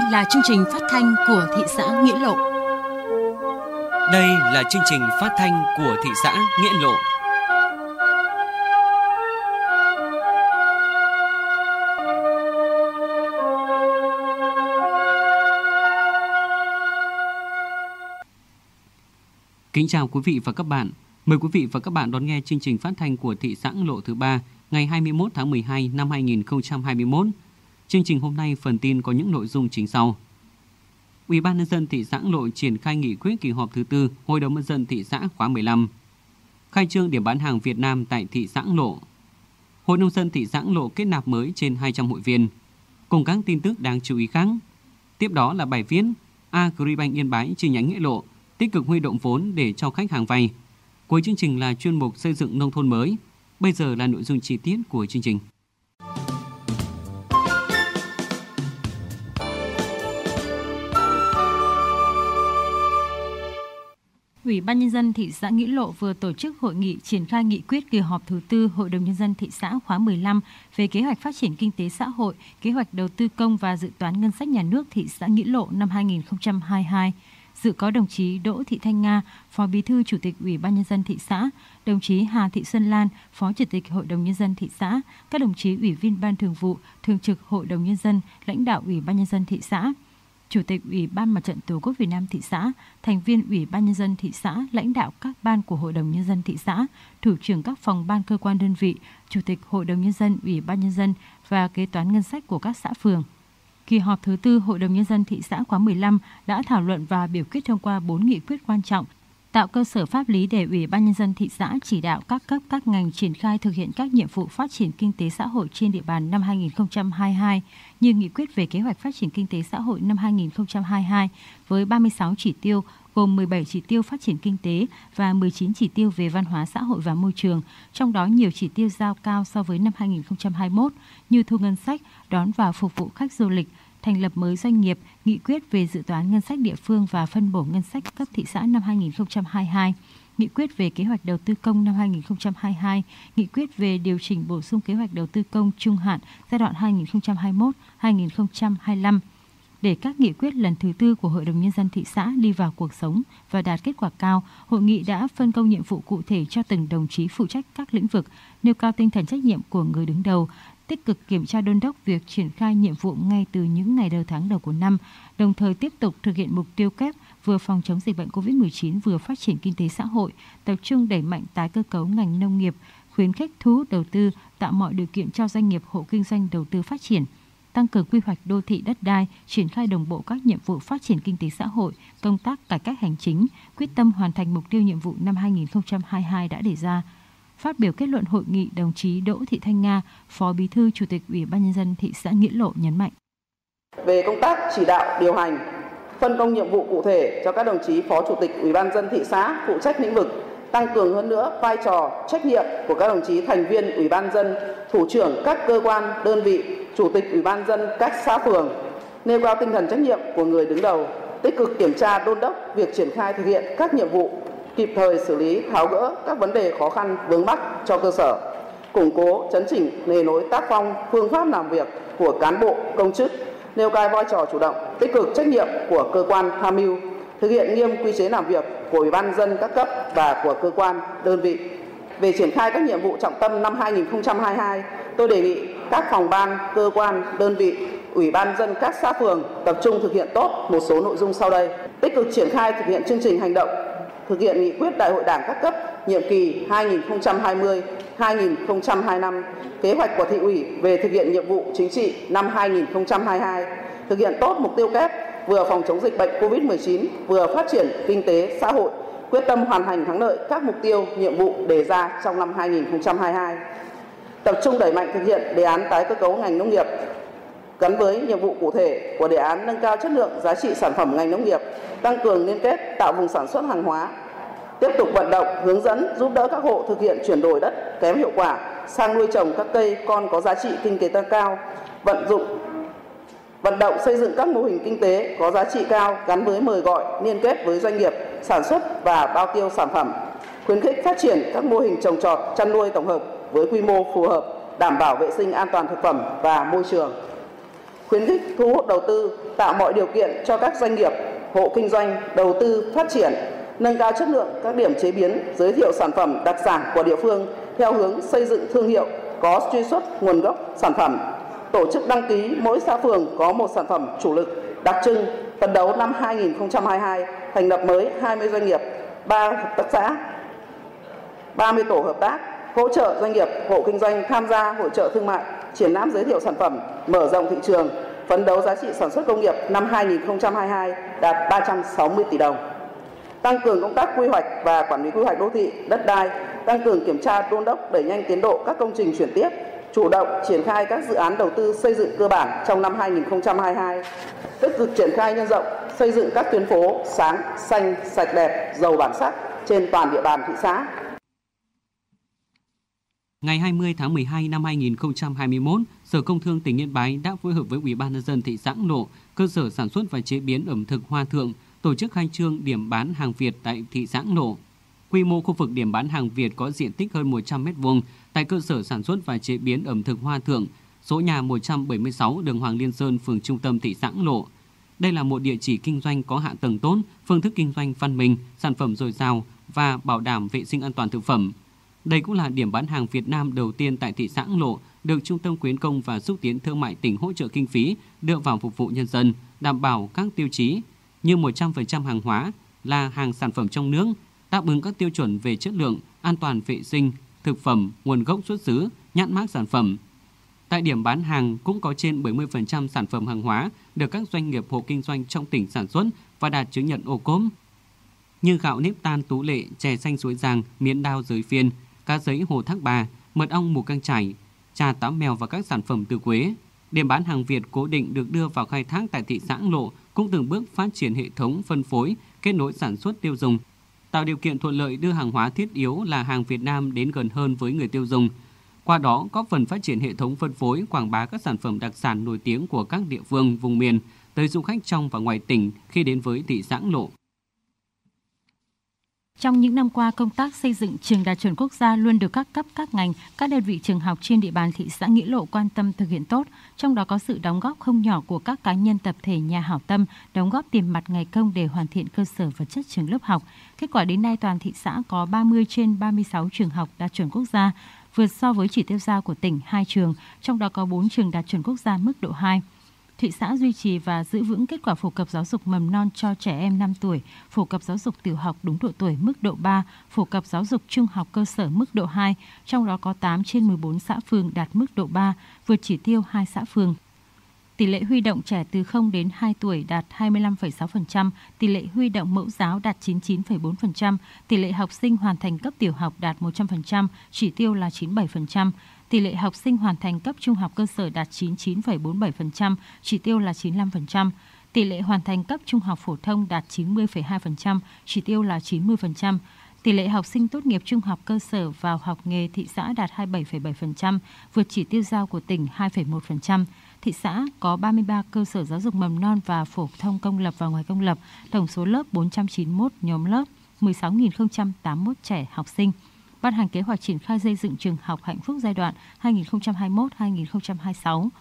là chương trình phát thanh của thị xã Nghĩa Lộ. Đây là chương trình phát thanh của thị xã Nghĩa Lộ. Kính chào quý vị và các bạn. Mời quý vị và các bạn đón nghe chương trình phát thanh của thị xã Nghĩa Lộ thứ 3 ngày 21 tháng 12 năm 2021. Chương trình hôm nay phần tin có những nội dung chính sau. Ủy ban nhân dân thị xã Nghĩa Lộ triển khai nghị quyết kỳ họp thứ 4 Hội đồng nhân dân thị xã khóa 15. Khai trương điểm bán hàng Việt Nam tại thị xã Nghĩa Lộ. Hội nông dân thị xã Nghĩa Lộ kết nạp mới trên 200 hội viên. Cùng các tin tức đáng chú ý khác. Tiếp đó là bài viết Agribank Yên Bái chi nhánh Nghĩa Lộ tích cực huy động vốn để cho khách hàng vay. Cuối chương trình là chuyên mục xây dựng nông thôn mới. Bây giờ là nội dung chi tiết của chương trình. Ủy ban nhân dân thị xã Nghĩa Lộ vừa tổ chức hội nghị triển khai nghị quyết kỳ họp thứ 4 Hội đồng nhân dân thị xã khóa 15 về kế hoạch phát triển kinh tế xã hội, kế hoạch đầu tư công và dự toán ngân sách nhà nước thị xã Nghĩa Lộ năm 2022. Dự có đồng chí Đỗ Thị Thanh Nga, Phó Bí thư Chủ tịch Ủy ban nhân dân thị xã, đồng chí Hà Thị Xuân Lan, Phó Chủ tịch Hội đồng nhân dân thị xã, các đồng chí Ủy viên Ban Thường vụ, Thường trực Hội đồng nhân dân, lãnh đạo Ủy ban nhân dân thị xã, Chủ tịch Ủy ban Mặt trận Tổ quốc Việt Nam thị xã, thành viên Ủy ban nhân dân thị xã, lãnh đạo các ban của Hội đồng nhân dân thị xã, thủ trưởng các phòng ban cơ quan đơn vị, Chủ tịch Hội đồng nhân dân, Ủy ban nhân dân và kế toán ngân sách của các xã phường. Kỳ họp thứ 4 Hội đồng nhân dân thị xã khóa 15 đã thảo luận và biểu quyết thông qua 4 nghị quyết quan trọng, tạo cơ sở pháp lý để Ủy ban nhân dân thị xã chỉ đạo các cấp các ngành triển khai thực hiện các nhiệm vụ phát triển kinh tế xã hội trên địa bàn năm 2022 như nghị quyết về kế hoạch phát triển kinh tế xã hội năm 2022 với 36 chỉ tiêu gồm 17 chỉ tiêu phát triển kinh tế và 19 chỉ tiêu về văn hóa xã hội và môi trường, trong đó nhiều chỉ tiêu giao cao so với năm 2021 như thu ngân sách, đón và phục vụ khách du lịch, thành lập mới doanh nghiệp, nghị quyết về dự toán ngân sách địa phương và phân bổ ngân sách cấp thị xã năm 2022, nghị quyết về kế hoạch đầu tư công năm 2022, nghị quyết về điều chỉnh bổ sung kế hoạch đầu tư công trung hạn giai đoạn 2021-2025. Để các nghị quyết lần thứ 4 của Hội đồng nhân dân thị xã đi vào cuộc sống và đạt kết quả cao, hội nghị đã phân công nhiệm vụ cụ thể cho từng đồng chí phụ trách các lĩnh vực, nêu cao tinh thần trách nhiệm của người đứng đầu, tích cực kiểm tra đôn đốc việc triển khai nhiệm vụ ngay từ những ngày đầu tháng đầu của năm, đồng thời tiếp tục thực hiện mục tiêu kép vừa phòng chống dịch bệnh COVID-19 vừa phát triển kinh tế xã hội, tập trung đẩy mạnh tái cơ cấu ngành nông nghiệp, khuyến khích thu hút đầu tư, tạo mọi điều kiện cho doanh nghiệp hộ kinh doanh đầu tư phát triển, tăng cường quy hoạch đô thị đất đai, triển khai đồng bộ các nhiệm vụ phát triển kinh tế xã hội, công tác cải cách hành chính, quyết tâm hoàn thành mục tiêu nhiệm vụ năm 2022 đã đề ra. Phát biểu kết luận hội nghị, đồng chí Đỗ Thị Thanh Nga, Phó Bí thư Chủ tịch Ủy ban nhân dân thị xã Nghĩa Lộ nhấn mạnh. Về công tác chỉ đạo điều hành, phân công nhiệm vụ cụ thể cho các đồng chí Phó Chủ tịch Ủy ban nhân dân thị xã phụ trách lĩnh vực, tăng cường hơn nữa vai trò, trách nhiệm của các đồng chí thành viên Ủy ban nhân dân, thủ trưởng các cơ quan, đơn vị, Chủ tịch Ủy ban nhân dân các xã phường, nêu cao tinh thần trách nhiệm của người đứng đầu, tích cực kiểm tra đôn đốc việc triển khai thực hiện các nhiệm vụ, kịp thời xử lý tháo gỡ các vấn đề khó khăn vướng mắc cho cơ sở, củng cố chấn chỉnh nề nối tác phong, phương pháp làm việc của cán bộ, công chức, nêu cao vai trò chủ động, tích cực trách nhiệm của cơ quan tham mưu, thực hiện nghiêm quy chế làm việc của Ủy ban nhân dân các cấp và của cơ quan, đơn vị. Về triển khai các nhiệm vụ trọng tâm năm 2022, tôi đề nghị các phòng ban, cơ quan, đơn vị, Ủy ban nhân dân các xã phường tập trung thực hiện tốt một số nội dung sau đây: tích cực triển khai thực hiện chương trình hành động, thực hiện nghị quyết Đại hội Đảng các cấp nhiệm kỳ 2020-2025, kế hoạch của thị ủy về thực hiện nhiệm vụ chính trị năm 2022, thực hiện tốt mục tiêu kép vừa phòng chống dịch bệnh COVID-19, vừa phát triển kinh tế xã hội, quyết tâm hoàn thành thắng lợi các mục tiêu, nhiệm vụ đề ra trong năm 2022. Tập trung đẩy mạnh thực hiện đề án tái cơ cấu ngành nông nghiệp gắn với nhiệm vụ cụ thể của đề án nâng cao chất lượng giá trị sản phẩm ngành nông nghiệp, tăng cường liên kết tạo vùng sản xuất hàng hóa, tiếp tục vận động, hướng dẫn, giúp đỡ các hộ thực hiện chuyển đổi đất kém hiệu quả sang nuôi trồng các cây con có giá trị kinh tế tăng cao, vận động xây dựng các mô hình kinh tế có giá trị cao gắn với mời gọi, liên kết với doanh nghiệp sản xuất và bao tiêu sản phẩm, khuyến khích phát triển các mô hình trồng trọt, chăn nuôi tổng hợp với quy mô phù hợp, đảm bảo vệ sinh an toàn thực phẩm và môi trường. khuyến khích thu hút đầu tư, tạo mọi điều kiện cho các doanh nghiệp, hộ kinh doanh đầu tư phát triển, nâng cao chất lượng các điểm chế biến, giới thiệu sản phẩm đặc sản của địa phương theo hướng xây dựng thương hiệu có truy xuất nguồn gốc sản phẩm, tổ chức đăng ký mỗi xã phường có một sản phẩm chủ lực đặc trưng, phấn đấu năm 2022 thành lập mới 20 doanh nghiệp, 3 hợp tác xã, 30 tổ hợp tác, hỗ trợ doanh nghiệp, hộ kinh doanh tham gia hội chợ thương mại, triển lãm giới thiệu sản phẩm, mở rộng thị trường, phấn đấu giá trị sản xuất công nghiệp năm 2022 đạt 360 tỷ đồng. Tăng cường công tác quy hoạch và quản lý quy hoạch đô thị, đất đai, tăng cường kiểm tra đôn đốc đẩy nhanh tiến độ các công trình chuyển tiếp, chủ động triển khai các dự án đầu tư xây dựng cơ bản trong năm 2022, tích cực triển khai nhân rộng xây dựng các tuyến phố sáng, xanh, sạch đẹp, giàu bản sắc trên toàn địa bàn thị xã. Ngày 20 tháng 12 năm 2021, Sở Công Thương tỉnh Yên Bái đã phối hợp với Ủy ban nhân dân thị xã Lộ, cơ sở sản xuất và chế biến ẩm thực Hoa Thượng tổ chức khai trương điểm bán hàng Việt tại thị xã Lộ. Quy mô khu vực điểm bán hàng Việt có diện tích hơn 100 m2 tại cơ sở sản xuất và chế biến ẩm thực Hoa Thượng, số nhà 176 đường Hoàng Liên Sơn, phường Trung tâm thị xã Lộ. Đây là một địa chỉ kinh doanh có hạ tầng tốt, phương thức kinh doanh văn minh, sản phẩm dồi dào và bảo đảm vệ sinh an toàn thực phẩm. Đây cũng là điểm bán hàng Việt Nam đầu tiên tại thị xã Lộ, được Trung tâm Khuyến công và Xúc tiến Thương mại tỉnh hỗ trợ kinh phí đưa vào phục vụ nhân dân, đảm bảo các tiêu chí như 100% hàng hóa là hàng sản phẩm trong nước, đáp ứng các tiêu chuẩn về chất lượng, an toàn vệ sinh, thực phẩm, nguồn gốc xuất xứ, nhãn mác sản phẩm. Tại điểm bán hàng cũng có trên 70% sản phẩm hàng hóa được các doanh nghiệp hộ kinh doanh trong tỉnh sản xuất và đạt chứng nhận ô cốp, như gạo nếp tan Tú Lệ, chè xanh Suối Giang, miến đao Giới Phiên, cá giấy Hồ Thác Bà, mật ong Mù Căng Chải, trà táo mèo và các sản phẩm từ quế. Điểm bán hàng Việt cố định được đưa vào khai thác tại thị xã Lộ cũng từng bước phát triển hệ thống phân phối, kết nối sản xuất tiêu dùng, tạo điều kiện thuận lợi đưa hàng hóa thiết yếu là hàng Việt Nam đến gần hơn với người tiêu dùng. Qua đó, góp phần phát triển hệ thống phân phối, quảng bá các sản phẩm đặc sản nổi tiếng của các địa phương, vùng miền tới du khách trong và ngoài tỉnh khi đến với thị xã Lộ. Trong những năm qua, công tác xây dựng trường đạt chuẩn quốc gia luôn được các cấp, các ngành, các đơn vị trường học trên địa bàn thị xã Nghĩa Lộ quan tâm thực hiện tốt. Trong đó có sự đóng góp không nhỏ của các cá nhân, tập thể, nhà hảo tâm, đóng góp tiền mặt ngày công để hoàn thiện cơ sở vật chất trường lớp học. Kết quả đến nay, toàn thị xã có 30 trên 36 trường học đạt chuẩn quốc gia, vượt so với chỉ tiêu giao của tỉnh 2 trường, trong đó có 4 trường đạt chuẩn quốc gia mức độ 2. Thị xã duy trì và giữ vững kết quả phổ cập giáo dục mầm non cho trẻ em 5 tuổi, phổ cập giáo dục tiểu học đúng độ tuổi mức độ 3, phổ cập giáo dục trung học cơ sở mức độ 2, trong đó có 8 trên 14 xã phường đạt mức độ 3, vượt chỉ tiêu 2 xã phường. Tỷ lệ huy động trẻ từ 0 đến 2 tuổi đạt 25,6%, tỷ lệ huy động mẫu giáo đạt 99,4%, tỷ lệ học sinh hoàn thành cấp tiểu học đạt 100%, chỉ tiêu là 97%. Tỷ lệ học sinh hoàn thành cấp trung học cơ sở đạt 99,47%, chỉ tiêu là 95%. Tỷ lệ hoàn thành cấp trung học phổ thông đạt 90,2%, chỉ tiêu là 90%. Tỷ lệ học sinh tốt nghiệp trung học cơ sở vào học nghề thị xã đạt 27,7%, vượt chỉ tiêu giao của tỉnh 2,1%. Thị xã có 33 cơ sở giáo dục mầm non và phổ thông công lập và ngoài công lập, tổng số lớp 491 nhóm lớp, 16.081 trẻ học sinh. Ban hành kế hoạch triển khai xây dựng trường học hạnh phúc giai đoạn 2021-2026.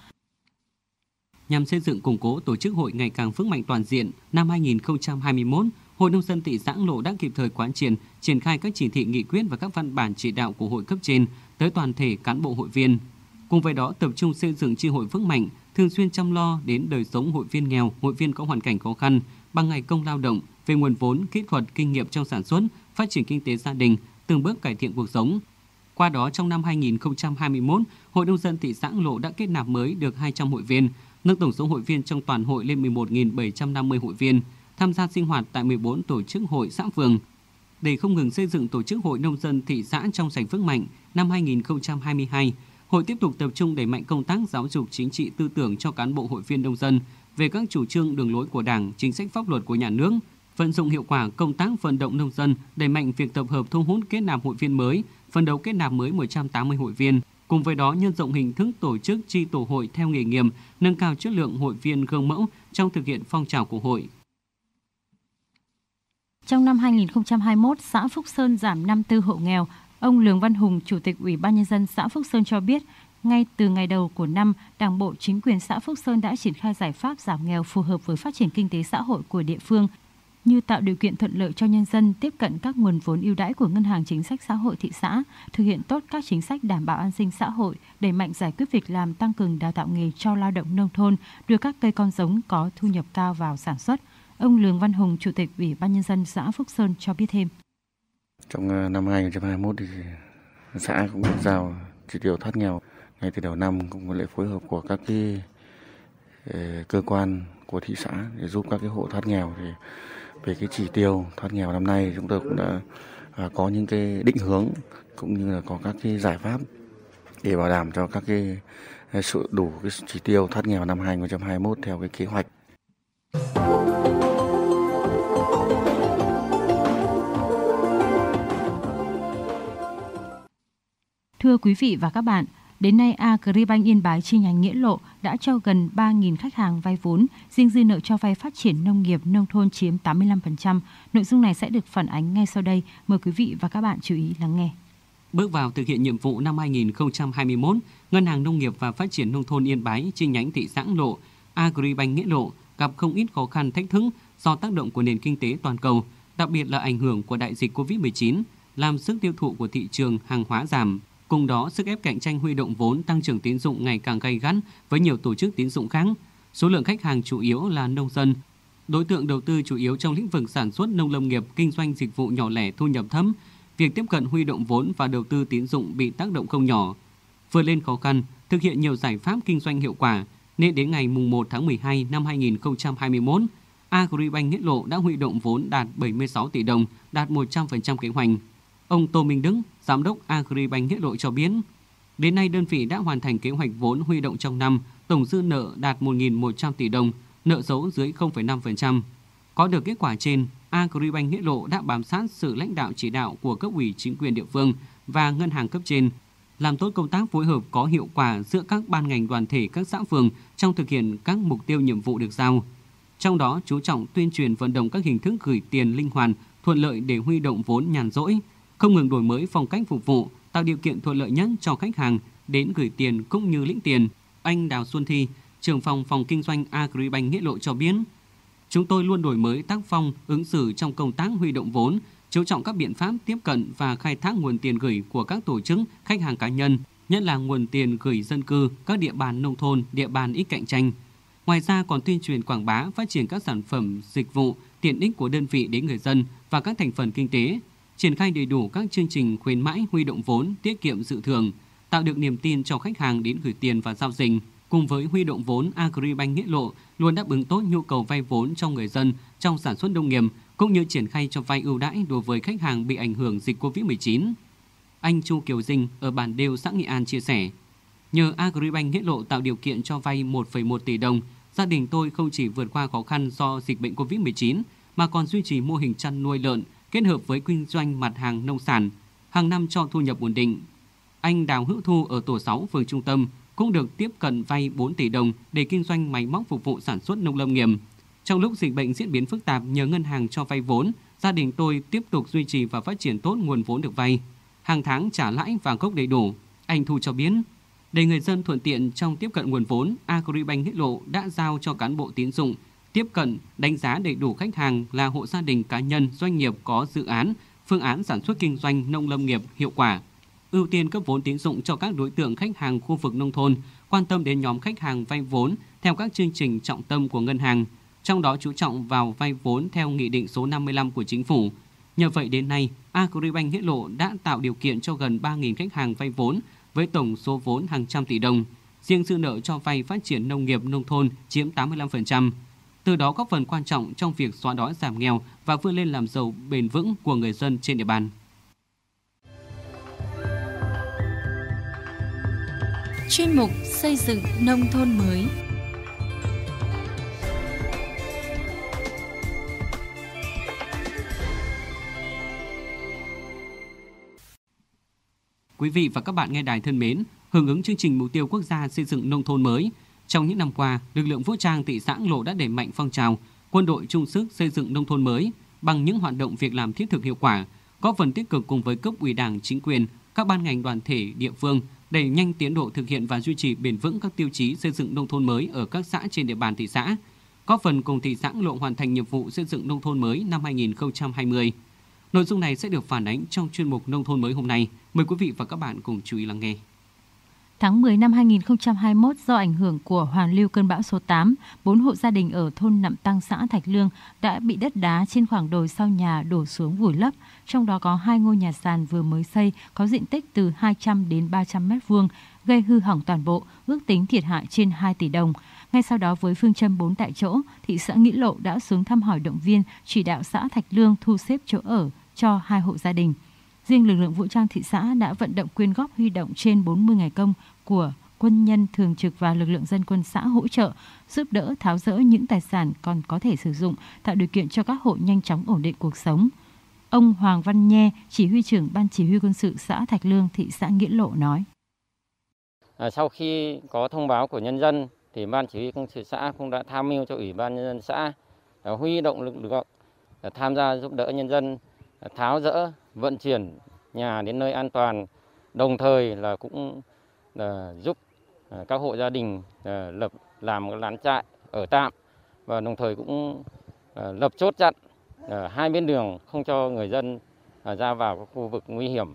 Nhằm xây dựng củng cố tổ chức hội ngày càng vững mạnh toàn diện, năm 2021, Hội Nông dân thị xã Lộ đã kịp thời quán triệt, triển khai các chỉ thị nghị quyết và các văn bản chỉ đạo của hội cấp trên tới toàn thể cán bộ hội viên. Cùng với đó, tập trung xây dựng chi hội vững mạnh, thường xuyên chăm lo đến đời sống hội viên nghèo, hội viên có hoàn cảnh khó khăn bằng ngày công lao động, về nguồn vốn, kỹ thuật, kinh nghiệm trong sản xuất, phát triển kinh tế gia đình, từng bước cải thiện cuộc sống. Qua đó, trong năm 2021, Hội Nông dân thị xã Lộ đã kết nạp mới được 200 hội viên, nâng tổng số hội viên trong toàn hội lên 11.750 hội viên, tham gia sinh hoạt tại 14 tổ chức hội xã phường. Để không ngừng xây dựng tổ chức Hội Nông dân thị xã trong sạch vững mạnh, năm 2022, Hội tiếp tục tập trung đẩy mạnh công tác giáo dục chính trị tư tưởng cho cán bộ hội viên nông dân về các chủ trương đường lối của Đảng, chính sách pháp luật của nhà nước, vận dụng hiệu quả công tác vận động nông dân, đẩy mạnh việc tập hợp thu hút kết nạp hội viên mới, phấn đấu kết nạp mới 180 hội viên. Cùng với đó, nhân rộng hình thức tổ chức chi tổ hội theo nghề nghiệp, nâng cao chất lượng hội viên gương mẫu trong thực hiện phong trào của hội. Trong năm 2021, xã Phúc Sơn giảm 54 hộ nghèo. Ông Lường Văn Hùng, Chủ tịch Ủy ban Nhân dân xã Phúc Sơn cho biết, Ngay từ ngày đầu của năm, Đảng bộ, chính quyền xã Phúc Sơn đã triển khai giải pháp giảm nghèo phù hợp với phát triển kinh tế xã hội của địa phương, như tạo điều kiện thuận lợi cho nhân dân tiếp cận các nguồn vốn ưu đãi của Ngân hàng Chính sách Xã hội thị xã, thực hiện tốt các chính sách đảm bảo an sinh xã hội, đẩy mạnh giải quyết việc làm, tăng cường đào tạo nghề cho lao động nông thôn, đưa các cây con giống có thu nhập cao vào sản xuất. Ông Lường Văn Hùng, Chủ tịch Ủy ban Nhân dân xã Phúc Sơn cho biết thêm. Trong năm 2021 thì xã cũng giao chỉ tiêu thoát nghèo ngay từ đầu năm, cũng có lễ phối hợp của các cơ quan của thị xã để giúp các hộ thoát nghèo. Thì về cái chỉ tiêu thoát nghèo năm nay chúng tôi cũng đã có những cái định hướng cũng như là có các cái giải pháp để bảo đảm cho các cái sự đủ cái chỉ tiêu thoát nghèo năm 2021 theo cái kế hoạch. Thưa quý vị và các bạn, đến nay Agribank Yên Bái chi nhánh Nghĩa Lộ đã cho gần 3.000 khách hàng vay vốn, riêng dư nợ cho vay phát triển nông nghiệp nông thôn chiếm 85%. Nội dung này sẽ được phản ánh ngay sau đây. Mời quý vị và các bạn chú ý lắng nghe. Bước vào thực hiện nhiệm vụ năm 2021, Ngân hàng Nông nghiệp và Phát triển Nông thôn Yên Bái chi nhánh thị xã Lộ, Agribank Nghĩa Lộ gặp không ít khó khăn thách thức do tác động của nền kinh tế toàn cầu, đặc biệt là ảnh hưởng của đại dịch Covid-19, làm sức tiêu thụ của thị trường hàng hóa giảm. Cùng đó, sức ép cạnh tranh huy động vốn, tăng trưởng tín dụng ngày càng gay gắt với nhiều tổ chức tín dụng khác. Số lượng khách hàng chủ yếu là nông dân. Đối tượng đầu tư chủ yếu trong lĩnh vực sản xuất nông lâm nghiệp, kinh doanh dịch vụ nhỏ lẻ thu nhập thấp. Việc tiếp cận huy động vốn và đầu tư tín dụng bị tác động không nhỏ. Vượt lên khó khăn, thực hiện nhiều giải pháp kinh doanh hiệu quả, nên đến ngày 1 tháng 12 năm 2021, Agribank Nghĩa Lộ đã huy động vốn đạt 76 tỷ đồng, đạt 100% kế hoạch. Ông Tô Minh Đức, Giám đốc Agribank Nghĩa Lộ cho biết, đến nay đơn vị đã hoàn thành kế hoạch vốn huy động trong năm, tổng dư nợ đạt 1.100 tỷ đồng, nợ xấu dưới 0,5%. Có được kết quả trên, Agribank Nghĩa Lộ đã bám sát sự lãnh đạo chỉ đạo của cấp ủy chính quyền địa phương và ngân hàng cấp trên, làm tốt công tác phối hợp có hiệu quả giữa các ban ngành đoàn thể các xã phường trong thực hiện các mục tiêu nhiệm vụ được giao. Trong đó, chú trọng tuyên truyền vận động các hình thức gửi tiền linh hoạt, thuận lợi để huy động vốn nhàn rỗi, không ngừng đổi mới phong cách phục vụ, tạo điều kiện thuận lợi nhất cho khách hàng đến gửi tiền cũng như lĩnh tiền. Anh Đào Xuân Thi, trưởng phòng kinh doanh Agribank Nghĩa Lộ cho biết, chúng tôi luôn đổi mới tác phong, ứng xử trong công tác huy động vốn, chú trọng các biện pháp tiếp cận và khai thác nguồn tiền gửi của các tổ chức, khách hàng cá nhân, nhất là nguồn tiền gửi dân cư, các địa bàn nông thôn, địa bàn ít cạnh tranh. Ngoài ra còn tuyên truyền quảng bá, phát triển các sản phẩm, dịch vụ, tiện ích của đơn vị đến người dân và các thành phần kinh tế, triển khai đầy đủ các chương trình khuyến mãi huy động vốn, tiết kiệm dự thường, tạo được niềm tin cho khách hàng đến gửi tiền và giao dịch. Cùng với huy động vốn, Agribank Nghĩa Lộ luôn đáp ứng tốt nhu cầu vay vốn cho người dân trong sản xuất nông nghiệp, cũng như triển khai cho vay ưu đãi đối với khách hàng bị ảnh hưởng dịch Covid-19. Anh Chu Kiều Dinh ở bản Đều, xã Nghị An chia sẻ, nhờ Agribank Nghĩa Lộ tạo điều kiện cho vay 1,1 tỷ đồng, gia đình tôi không chỉ vượt qua khó khăn do dịch bệnh Covid-19 mà còn duy trì mô hình chăn nuôi lợn kết hợp với kinh doanh mặt hàng nông sản, hàng năm cho thu nhập ổn định. Anh Đào Hữu Thu ở tổ 6 phường Trung Tâm cũng được tiếp cận vay 4 tỷ đồng để kinh doanh máy móc phục vụ sản xuất nông lâm nghiệp. Trong lúc dịch bệnh diễn biến phức tạp, nhờ ngân hàng cho vay vốn, gia đình tôi tiếp tục duy trì và phát triển tốt nguồn vốn được vay, hàng tháng trả lãi và gốc đầy đủ. Anh Thu cho biết, để người dân thuận tiện trong tiếp cận nguồn vốn, Agribank Nghĩa Lộ đã giao cho cán bộ tín dụng tiếp cận, đánh giá đầy đủ khách hàng là hộ gia đình, cá nhân, doanh nghiệp có dự án, phương án sản xuất kinh doanh nông lâm nghiệp hiệu quả, ưu tiên cấp vốn tín dụng cho các đối tượng khách hàng khu vực nông thôn, quan tâm đến nhóm khách hàng vay vốn theo các chương trình trọng tâm của ngân hàng, trong đó chú trọng vào vay vốn theo Nghị định số 55 của Chính phủ. Nhờ vậy đến nay, Agribank Nghĩa Lộ đã tạo điều kiện cho gần 3.000 khách hàng vay vốn với tổng số vốn hàng trăm tỷ đồng. Riêng dư nợ cho vay phát triển nông nghiệp nông thôn chiếm 85%. Từ đó góp phần quan trọng trong việc xóa đói giảm nghèo và vươn lên làm giàu bền vững của người dân trên địa bàn. Chuyên mục xây dựng nông thôn mới. Quý vị và các bạn nghe đài thân mến, hưởng ứng chương trình mục tiêu quốc gia xây dựng nông thôn mới, trong những năm qua, lực lượng vũ trang thị xã Lộ đã đẩy mạnh phong trào quân đội chung sức xây dựng nông thôn mới bằng những hoạt động việc làm thiết thực hiệu quả, góp phần tích cực cùng với cấp ủy Đảng, chính quyền, các ban ngành đoàn thể địa phương đẩy nhanh tiến độ thực hiện và duy trì bền vững các tiêu chí xây dựng nông thôn mới ở các xã trên địa bàn thị xã, góp phần cùng thị xã Ngũ Lộ hoàn thành nhiệm vụ xây dựng nông thôn mới năm 2020. Nội dung này sẽ được phản ánh trong chuyên mục Nông thôn mới hôm nay. Mời quý vị và các bạn cùng chú ý lắng nghe. Tháng 10 năm 2021, do ảnh hưởng của hoàn lưu cơn bão số 8, 4 hộ gia đình ở thôn Nậm Tăng, xã Thạch Lương đã bị đất đá trên khoảng đồi sau nhà đổ xuống vùi lấp. Trong đó có 2 ngôi nhà sàn vừa mới xây có diện tích từ 200 đến 300 m2, gây hư hỏng toàn bộ, ước tính thiệt hại trên 2 tỷ đồng. Ngay sau đó, với phương châm 4 tại chỗ, thị xã Nghĩa Lộ đã xuống thăm hỏi, động viên, chỉ đạo xã Thạch Lương thu xếp chỗ ở cho 2 hộ gia đình. Riêng lực lượng vũ trang thị xã đã vận động quyên góp, huy động trên 40 ngày công của quân nhân thường trực và lực lượng dân quân xã hỗ trợ, giúp đỡ tháo dỡ những tài sản còn có thể sử dụng, tạo điều kiện cho các hộ nhanh chóng ổn định cuộc sống. Ông Hoàng Văn Nhe, chỉ huy trưởng Ban Chỉ huy quân sự xã Thạch Lương, thị xã Nghĩa Lộ nói. Sau khi có thông báo của nhân dân, thì Ban Chỉ huy quân sự xã cũng đã tham mưu cho Ủy ban Nhân dân xã huy động lực lượng tham gia giúp đỡ nhân dân tháo dỡ, vận chuyển nhà đến nơi an toàn, đồng thời là cũng giúp các hộ gia đình làm một lán trại ở tạm, và đồng thời cũng lập chốt chặn hai bên đường không cho người dân ra vào các khu vực nguy hiểm.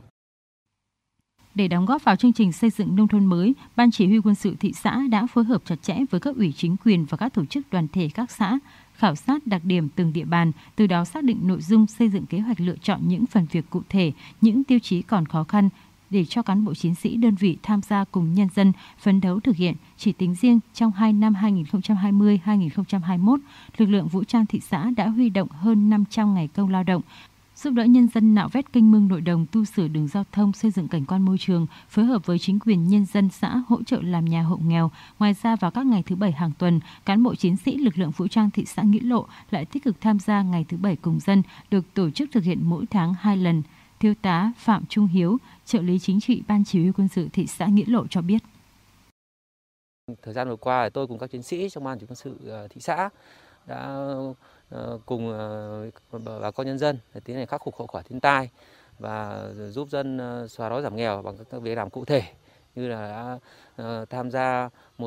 Để đóng góp vào chương trình xây dựng nông thôn mới, Ban Chỉ huy quân sự thị xã đã phối hợp chặt chẽ với các ủy chính quyền và các tổ chức đoàn thể các xã, khảo sát đặc điểm từng địa bàn, từ đó xác định nội dung, xây dựng kế hoạch, lựa chọn những phần việc cụ thể, những tiêu chí còn khó khăn để cho cán bộ chiến sĩ đơn vị tham gia cùng nhân dân phấn đấu thực hiện. Chỉ tính riêng trong 2 năm 2020-2021, lực lượng vũ trang thị xã đã huy động hơn 500 ngày công lao động, giúp đỡ nhân dân nạo vét kênh mương nội đồng, tu sửa đường giao thông, xây dựng cảnh quan môi trường, phối hợp với chính quyền nhân dân xã hỗ trợ làm nhà hộ nghèo. Ngoài ra, vào các ngày thứ Bảy hàng tuần, cán bộ chiến sĩ lực lượng vũ trang thị xã Nghĩa Lộ lại tích cực tham gia ngày thứ Bảy cùng dân, được tổ chức thực hiện mỗi tháng 2 lần. Thiếu tá Phạm Trung Hiếu, trợ lý chính trị Ban Chỉ huy quân sự thị xã Nghĩa Lộ cho biết. Thời gian vừa qua, tôi cùng các chiến sĩ trong Ban Chỉ huy quân sự thị xã đã cùng bà con nhân dân tiến hành khắc phục hậu quả thiên tai và giúp dân xóa đói giảm nghèo bằng các việc làm cụ thể, như là đã tham gia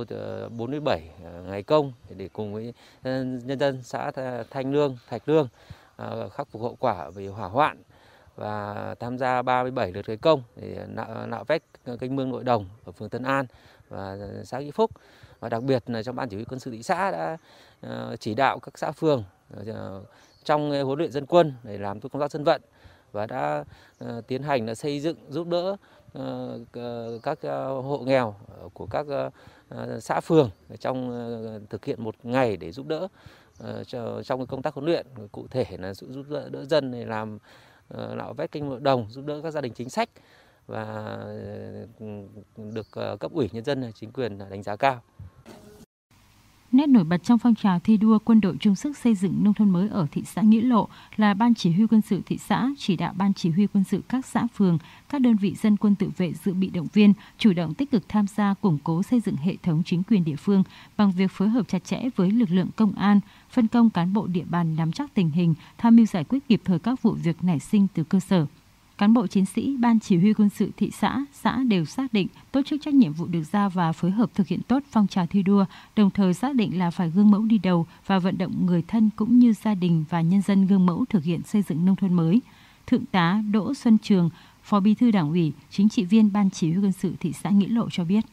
47 ngày công để cùng với nhân dân xã Thạch Lương khắc phục hậu quả về hỏa hoạn, và tham gia 37 lượt ngày công để nạo vét kênh mương nội đồng ở phường Tân An và xã Nghĩa Phúc. Và đặc biệt là trong Ban Chỉ huy quân sự thị xã đã chỉ đạo các xã phường trong huấn luyện dân quân để làm tốt công tác dân vận, và đã tiến hành xây dựng giúp đỡ các hộ nghèo của các xã phường trong thực hiện một ngày để giúp đỡ trong công tác huấn luyện, cụ thể là giúp đỡ dân để làm nạo vét kênh nội đồng, giúp đỡ các gia đình chính sách, và được cấp ủy nhân dân chính quyền đánh giá cao. Nét nổi bật trong phong trào thi đua quân đội chung sức xây dựng nông thôn mới ở thị xã Nghĩa Lộ là Ban Chỉ huy quân sự thị xã chỉ đạo Ban Chỉ huy quân sự các xã phường, các đơn vị dân quân tự vệ dự bị động viên, chủ động tích cực tham gia củng cố xây dựng hệ thống chính quyền địa phương bằng việc phối hợp chặt chẽ với lực lượng công an, phân công cán bộ địa bàn nắm chắc tình hình, tham mưu giải quyết kịp thời các vụ việc nảy sinh từ cơ sở. Cán bộ chiến sĩ Ban Chỉ huy quân sự thị xã đều xác định tốt chức trách nhiệm vụ được giao và phối hợp thực hiện tốt phong trào thi đua, đồng thời xác định là phải gương mẫu đi đầu và vận động người thân cũng như gia đình và nhân dân gương mẫu thực hiện xây dựng nông thôn mới. Thượng tá Đỗ Xuân Trường, Phó Bí thư Đảng ủy, chính trị viên Ban Chỉ huy quân sự thị xã Nghĩa Lộ cho biết.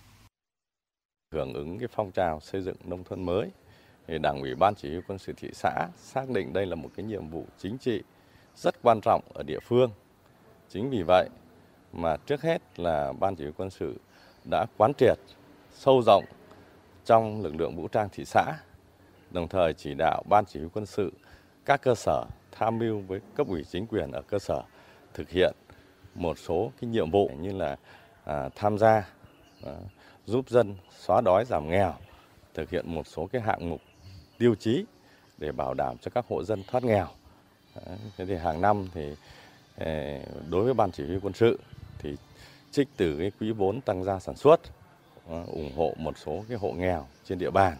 Hưởng ứng cái phong trào xây dựng nông thôn mới, thì Đảng ủy Ban Chỉ huy quân sự thị xã xác định đây là một cái nhiệm vụ chính trị rất quan trọng ở địa phương. Chính vì vậy mà trước hết là Ban Chỉ huy quân sự đã quán triệt sâu rộng trong lực lượng vũ trang thị xã, đồng thời chỉ đạo Ban Chỉ huy quân sự các cơ sở tham mưu với cấp ủy chính quyền ở cơ sở thực hiện một số cái nhiệm vụ như là tham gia giúp dân xóa đói giảm nghèo, thực hiện một số cái hạng mục tiêu chí để bảo đảm cho các hộ dân thoát nghèo. Thế thì hàng năm thì đối với Ban Chỉ huy quân sự thì trích từ cái quỹ vốn tăng gia sản xuất ủng hộ một số cái hộ nghèo trên địa bàn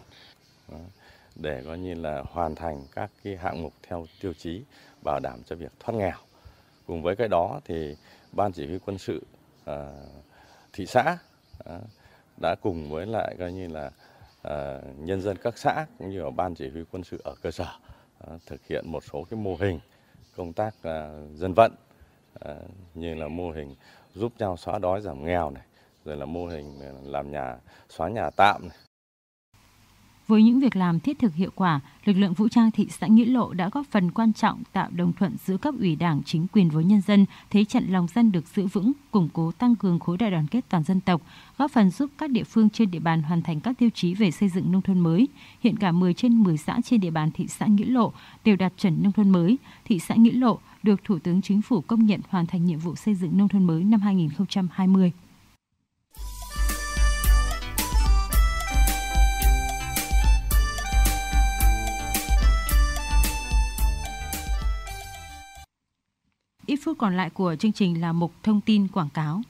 để coi như là hoàn thành các cái hạng mục theo tiêu chí bảo đảm cho việc thoát nghèo. Cùng với cái đó thì Ban Chỉ huy quân sự thị xã đã cùng với lại coi như là nhân dân các xã cũng như là ban chỉ huy quân sự ở cơ sở thực hiện một số cái mô hình công tác dân vận, như là mô hình giúp nhau xóa đói giảm nghèo này, rồi là mô hình làm xóa nhà tạm này. Với những việc làm thiết thực hiệu quả, lực lượng vũ trang thị xã Nghĩa Lộ đã góp phần quan trọng tạo đồng thuận giữa cấp ủy Đảng, chính quyền với nhân dân, thế trận lòng dân được giữ vững, củng cố tăng cường khối đại đoàn kết toàn dân tộc, góp phần giúp các địa phương trên địa bàn hoàn thành các tiêu chí về xây dựng nông thôn mới. Hiện cả 10 trên 10 xã trên địa bàn thị xã Nghĩa Lộ đều đạt chuẩn nông thôn mới. Thị xã Nghĩa Lộ được Thủ tướng Chính phủ công nhận hoàn thành nhiệm vụ xây dựng nông thôn mới năm 2020. Ít phút còn lại của chương trình là mục thông tin quảng cáo.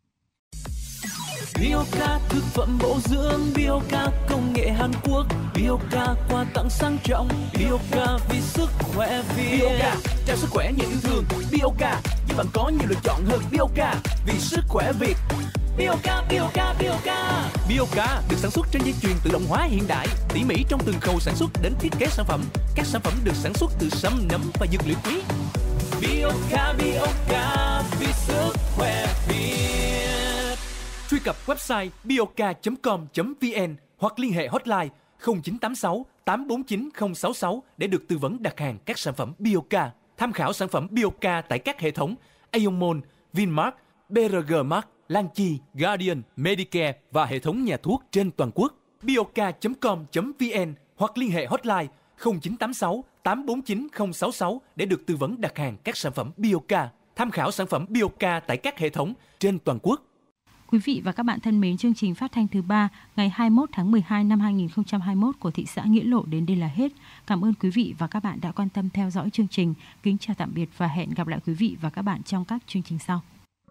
Bioca thực phẩm bổ dưỡng, Bioca công nghệ Hàn Quốc, Bioca quà tặng sang trọng, Bioca vì sức khỏe Việt. Bioca trao sức khỏe nhiều yêu thương, Bioca giúp bạn có nhiều lựa chọn hơn, Bioca vì sức khỏe Việt. Bioca, Bioca, Bioca. Bioca được sản xuất trên dây chuyền tự động hóa hiện đại, tỉ mỉ trong từng khâu sản xuất đến thiết kế sản phẩm. Các sản phẩm được sản xuất từ sâm, nấm và dược liệu quý. Bioca, Bioca vì sức khỏe Việt. Truy cập website bioca.com.vn hoặc liên hệ hotline 0986 849 066 để được tư vấn đặt hàng các sản phẩm Bioca. Tham khảo sản phẩm Bioca tại các hệ thống Aeon Mall, Vinmart, BRG Mart, Lan Chi, Guardian, Medicare và hệ thống nhà thuốc trên toàn quốc. Bioca.com.vn hoặc liên hệ hotline 0986 849 066 để được tư vấn đặt hàng các sản phẩm Bioca. Tham khảo sản phẩm Bioca tại các hệ thống trên toàn quốc. Quý vị và các bạn thân mến, chương trình phát thanh thứ 3 ngày 21 tháng 12 năm 2021 của thị xã Nghĩa Lộ đến đây là hết. Cảm ơn quý vị và các bạn đã quan tâm theo dõi chương trình. Kính chào tạm biệt và hẹn gặp lại quý vị và các bạn trong các chương trình sau.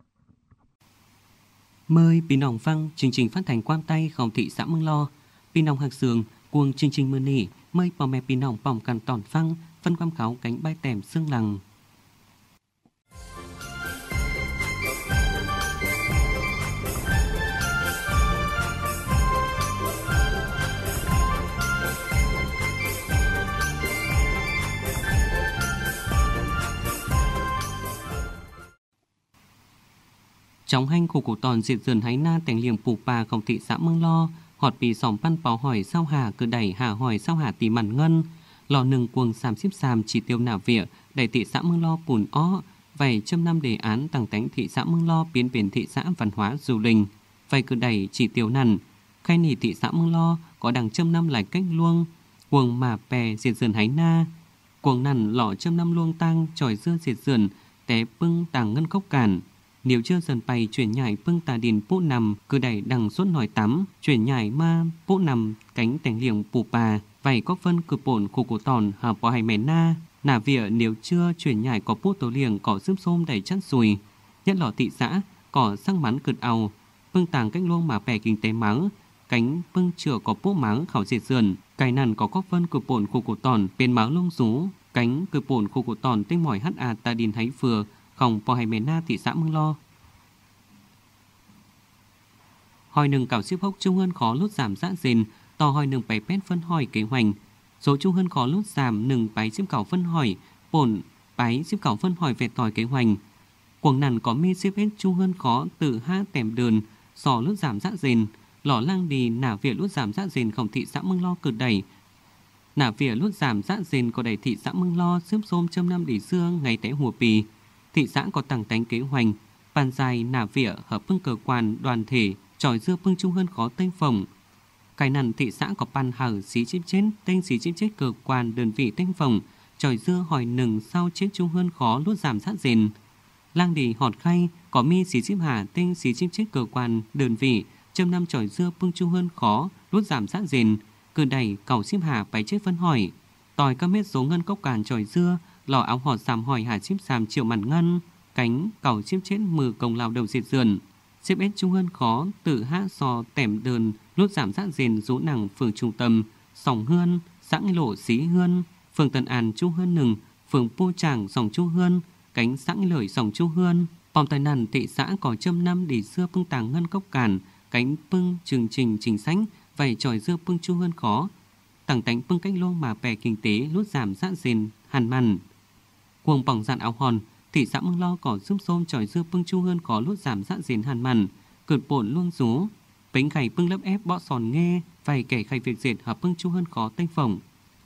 Mời Pin Nòng Văng, chương trình phát thanh quan tay không thị xã Mương Lo. Pin Nòng Hạc Sường, cuồng chương trình mưa nỉ, mời bò mẹ Pin Nòng bỏng cằn tòn phăng, phân quam cáo cánh bay tèm xương lằng. Trong hành khu cổ tòn diệt dần hái na tèng liềng pù bà không thị xã Mương Lo, họt bì sòng pan báo hỏi sao hà cứ đẩy hà hỏi sao hà tì màn ngân, lò nừng cuồng xàm xíp xàm chỉ tiêu nả vỉa đẩy thị xã Mương Lo bùn ó, vài trăm năm đề án tăng tánh thị xã Mương Lo biến biển thị xã văn hóa du lịch, vài cứ đẩy chỉ tiêu nằn, khai nỉ thị xã Mương Lo có đằng trăm năm lại cách luông, cuồng mà pè diệt dần hái na, cuồng nằn lọ trăm năm luông tăng tròi dưa diệt dần té bưng tàng ngân cốc cản. Nếu chưa dần bày chuyển nhảy bưng tà điền bố nằm cứ đẩy đằng suốt nòi tắm chuyển nhảy ma bố nằm cánh tèng liềng pù bà vảy có phân cực bổn khu cổ tòn hợp bỏ hay mẻ na nà vỉa nếu chưa chuyển nhảy có bút tố liềng có giúp xôm đầy chất sùi nhất lọ thị xã có sang mắn cực àu bưng tàng cách luông mà bè kinh tế mắng cánh bưng chữa có bố mắng khảo diệt dườn cái nằn có góp phân cực bổn khu cổ tòn bên máu lông rú cánh cực bổn khu cổ tòn tinh mỏi HA tà điền hãy phừa khổng bò hay mẻ na thị xã Mương Lo. Hỏi nừng cảo xếp hốc trung hơn khó lút giảm dã dền, tò hỏi nừng bày pét phân hỏi kế hoành. Số trung hơn khó lút giảm nừng bái xếp cảo phân hỏi, bổn bái xếp cảo phân hỏi về tỏi kế hoành. Cuồng nằn có mê xếp hết trung hơn khó từ ha tèm đờn, sò lút giảm dã dền, lỏ lang đi nả vỉa lút giảm dã dền khổng thị xã Mương Lo cực đẩy. Nả vỉa lút giảm dã dền có đẩy thị xã Mương Lo xếp xôm châm năm để xưa ngày té hùa pì. Thị xã có tặng tánh kế hoành, bàn dài nả vỉa hợp bưng cơ quan đoàn thể, tròi dưa bưng trung hơn khó tên phòng. Cái nằn thị xã có pan hở xí chip chết, tên xí chip chết cơ quan đơn vị tên phòng, tròi dưa hỏi nừng sau chết trung hơn khó lút giảm sát dền. Lang đi họt khay, có mi xí chip hà tên xí chip chết cơ quan đơn vị, châm năm tròi dưa bưng trung hơn khó lút giảm sát dền, cứ đẩy cầu chip hà bày chết phân hỏi. Tòi các mét số ngân cốc càn tròi dưa, lò áo họt giảm hỏi hà chip xàm triệu màn ngân, cánh cầu chip chết mừ công lao đầu diệt dườn. Xếp ết trung hơn khó tự hát sò tẻm đờn lút giảm sát dền rũ nặng phường trung tâm sòng hươn xã lộ xí hươn phường Tân An trung hơn nừng phường Pô Tràng sòng chu hươn cánh xã lợi sòng chu hươn Phòng tài nàn thị xã có châm năm để xưa bưng tàng ngân cốc càn, cánh bưng chương trình chính sách, vầy tròi dưa bưng chu hơn khó. Tặng tánh bưng cách lô mà bè kinh tế lút giảm dã dền, hàn mặn. Cuồng bỏng dạn áo hòn, thị xã Mương Lo có giúp xôm tròi dưa bưng chu hơn khó lút giảm dã dền hàn mặn, cợt bổn luông rú. Bánh khải bưng lấp ép bọ sòn nghe, vầy kẻ khải việc dệt hợp bưng chu hơn khó tênh phỏng.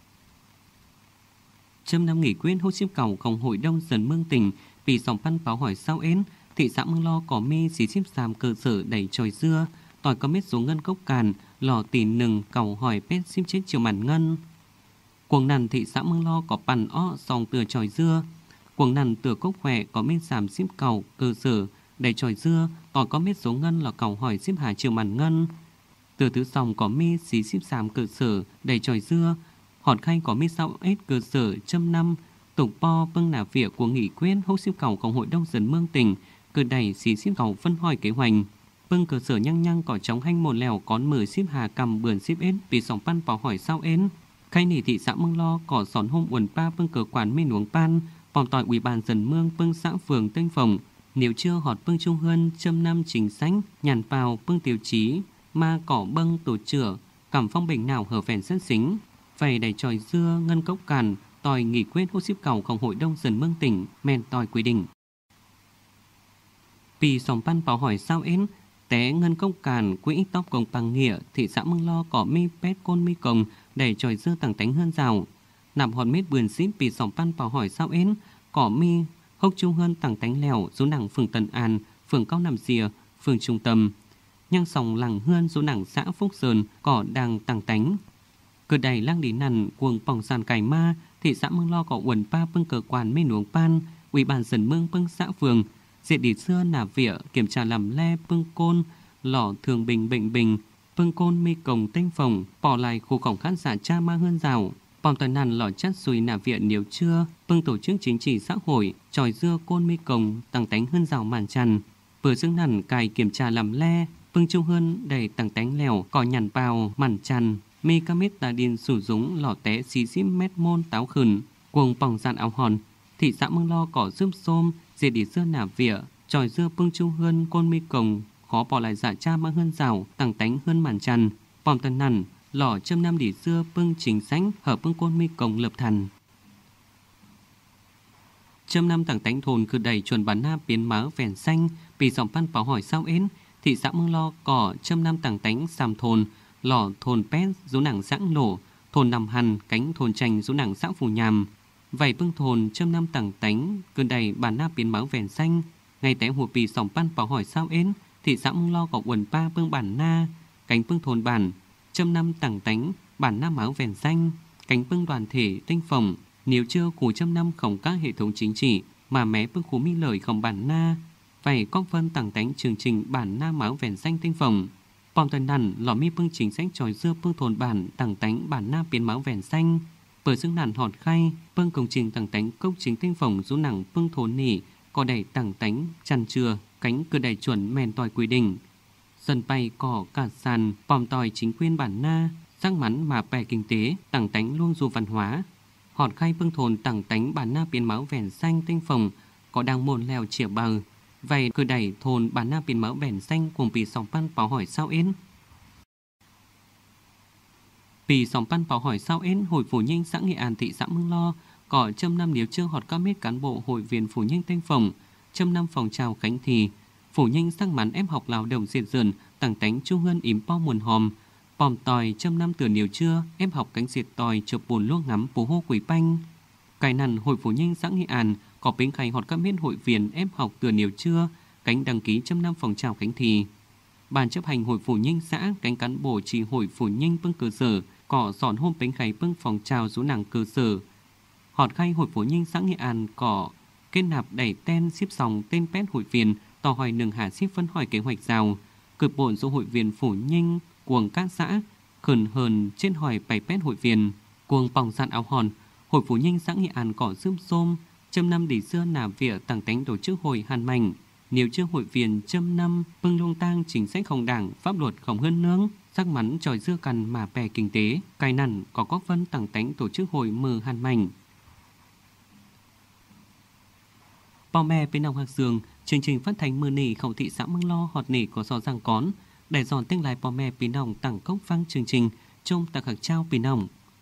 Châm năm nghỉ quyết hô xếp cầu không hội đông dần mương tỉnh, vì sòng văn báo hỏi sao ến, thị xã Mương Lo có mê xí xếp xàm cơ sở đẩy tròi dưa, tỏi có mét số ngân cốc càn, lò tỉ nừng cầu hỏi pét xếp chết chiều màn ngân. Cuồng nằn thị xã Mương Lo có bàn o sòng tựa tròi dưa, cuồng nằn tựa cốc khỏe có mét xàm xếp cầu cơ sở đẩy tròi dưa, tỏi có mét số ngân là cầu hỏi xếp hà chiều màn ngân. Từ thứ sòng có mê xí xếp xàm cơ sở đẩy tròi dưa, hòn khay có mét sao ết cơ sở châm năm, tục po bưng nà vỉa của nghỉ quyết hốc xếp cầuของhội đông dần mương tỉnh, cử đẩy xí xếp cầu phân hỏi kế hoạch. Bưng cơ sở nhăng nhăng có trống hanh một lèo có mở xếp hà cầm bườn xếp ến vì sòng pan vào hỏi sao ến. Khay nỉ thị xã Mương Lo có sòn hôm uẩn pa bưng cờ quản mê nuống pan, phòng tỏi ủy ban dần mương bưng xã phường Tênh Phồng. Nếu chưa họt bưng trung hơn châm năm chính sách, nhàn vào bưng tiêu chí, ma cỏ bưng tổ chữa, cảm phong bình nào hở phèn sân xính. Vầy đầy tròi dưa, ngân cốc càn, tỏi nghỉ quyết hô xếp cầuของhội đông dần mương tỉnh, men tỏi quy định. Vì sòng pan vào hỏi sao ến, té ngân công càn quỹ tóc công bằng nghĩa thị xã Mương Lo có mi pét côn mi cồng để tròi dưa tàng tánh hơn rào nằm hòn mét bườn xíp vì sòng pan vào hỏi sao ến có mi hốc trung hơn tàng tánh lèo số nặng phường Tân An phường Cao Nằm Dìa phường Trung Tâm nhang sòng làng hơn số nặng xã Phúc Sơn có đang tàng tánh cơ đầy lang đi nằn cuồng bỏng sàn cải ma thị xã Mương Lo có uẩn pa bưng cờ quản mê nuống pan ủy ban dần mương bưng xã phường diệt đi xưa nà vỉa kiểm tra làm le bưng côn lò thường bình bệnh bình bưng côn mi cồng Tênh Phồng bỏ lại khu cổng khán giả cha ma hơn rào phòng tài nàn lò chắt xùi nà vỉa nếu chưa bưng tổ chức chính trị xã hội tròi dưa côn mi cồng tăng tánh hơn rào màn chằn vừa dương nằn cài kiểm tra làm le bưng trung hơn đầy tăng tánh lèo cỏ nhằn bào màn chằn mi ca mít tà điên sử dụng lò té xí xíp mét môn táo khửn cuồng bỏng dàn áo hòn thị xã Mương Lo có giúp xôm diệt đi xưa nà vỉa tròi dưa bưng trung hơn côn mi cồng khó bỏ lại dạ cha mang hơn rào tăng tánh hơn màn chằn phòng tân nằn lò châm năm đi xưa bưng chính sánh hợp bưng côn mi cồng lập thần châm năm tăng tánh thôn cứ đầy chuẩn bán na biến má vẻn xanh vì dòng pan báo hỏi sao ến thị xã Mương Lo có châm năm tăng tánh xàm thôn lò thôn pét rú nảng sãng nổ thôn nằm hằn cánh thôn tranh rú nảng xã phù nhàm vảy bưng thôn châm năm tăng tánh cứ đầy bán na biến má vẻn xanh ngày té hùa pì sòng pan báo hỏi sao ến thị xã Mương Lo có uẩn pa bưng bản na cánh bưng thôn bản châm năm tảng tánh bản na máu vèn xanh cánh bưng đoàn thể Tênh Phồng nếu chưa củ châm năm không các hệ thống chính trị mà mé bưng khú mi lời không bản na phải có phân tảng tánh chương trình bản na máu vèn xanh Tênh Phồng phòng tân nằn lò mi bưng chính sách tròi dưa bưng thôn bản tảng tánh bản na biến máu vèn xanh bờ dương nàn họt khay bưng công trình tảng tánh công chính Tênh Phồng rú nặng bưng thôn nỉ có đẩy tảng tánh chăn chừa cánh cửa đẩy chuẩn men tỏi quy định sân bay cỏ cả sàn phòng tỏi chính quyền bản na sắc mắn mà bè kinh tế tảng tánh luôn dù văn hóa họt khay bưng thôn tảng tánh bản na biến máu vẻn xanh Tênh Phồng có đang mồn lèo chĩa bờ vậy cửa đẩy thôn bản na biến máu vẻn xanh cùng pì sòng pan báo hỏi sao ến pì sòng pan báo hỏi sao ến hội phủ nhanh xã Nghệ An thị xã Mương Lo có châm năm nếu chưa họt các mét cán bộ hội viên phủ nhanh Tênh Phồng châm năm phòng trào khánh thì phủ nhanh sang mắn ép học lao động diệt dần tảng tánh chu hơn ím po muồn hòm bòm tòi châm năm từ nếu chưa ép học cánh diệt tòi chụp bùn luông ngắm bù hô quỷ panh cài nằn hội phủ nhanh xã Nghệ An có bến khay họt các mét hội viên ép học từ nếu chưa cánh đăng ký châm năm phòng trào khánh thì ban chấp hành hội phủ nhanh xã cánh cán bộ chỉ hội phủ nhanh bưng cơ sở có sòn hôm bến khay bưng phòng trào rú nàng cơ sở họt khay hội phủ nhanh xã Nghệ An có kết nạp đẩy tên xếp sòng tên pét hội viên tỏ hỏi nừng hạ xếp phân hỏi kế hoạch rào cực bổn số hội viên phủ nhanh cuồng các xã khẩn hờn trên hỏi 7 pét hội viên cuồng bỏng dạn áo hòn hội phủ nhanh xã Nghệ An có giúp xôm châm năm để xưa nà vỉa tàng tánh tổ chức hội hàn mảnh nếu chưa hội viên châm năm bưng lông tang chính sách không đảng pháp luật không hơn nướng sắc mắn tròi dưa cằn mà bè kinh tế cài nằn có góp phân tàng tánh tổ chức hội mờ hàn mảnh bao mè bên nòng hạc dương chương trình phát thanh mưa nỉ khẩu thị xã Măng Lo họt nỉ có gió giang cón để giòn tiếng lại bò mè pì nòng tặng cốc vang chương trình trong tạc hạc trao pì nòng.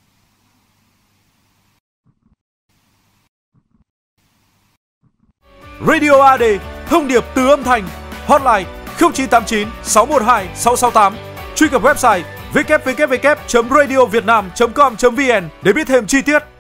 Radio AD, thông điệp từ âm thanh. Hotline 0989 612 668. Truy cập website www.radiovietnam.com.vn để biết thêm chi tiết.